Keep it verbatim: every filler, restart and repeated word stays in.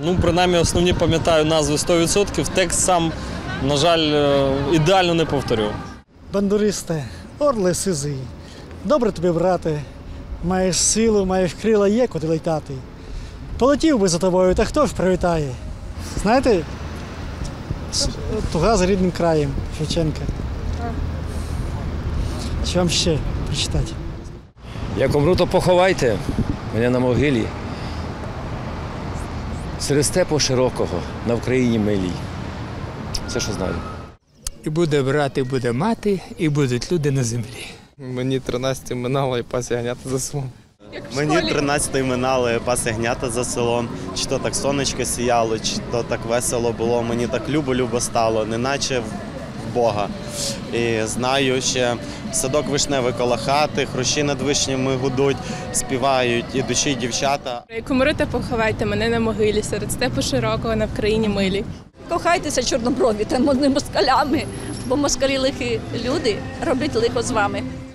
Ну, принаймні, основні пам'ятаю назви сто відсотків, текст сам, на жаль, ідеально не повторю. Бандуристе, орле сизий, добре тобі, брате, маєш силу, маєш крила, є куди летати. Полетів би за тобою, та хто ж привітає? Знаєте, туга за рідним краєм, Шевченка. Чи вам ще прочитати? Як умру, то поховайте мене на могилі. Серед степу широкого, на Вкраїні милій. Все, що знаю. І буде брат, і буде мати, і будуть люди на землі. Мені тринадцять минало і пас ягнята за селом. Мені тринадцять минало і пас ягнята за селом. Чи то так сонечко сіяло, чи то так весело було. Мені так любо-любо стало, неначе в Бога. І знаю ще садок вишневий коло хати, хрущі над вишнями гудуть, співають ідучі й дівчата. Як умрете, поховайте мене на могилі, серед степу широкого, на Вкраїні милі. Кохайтеся, чорноброві, та москалями, бо москалі лихі люди роблять лихо з вами.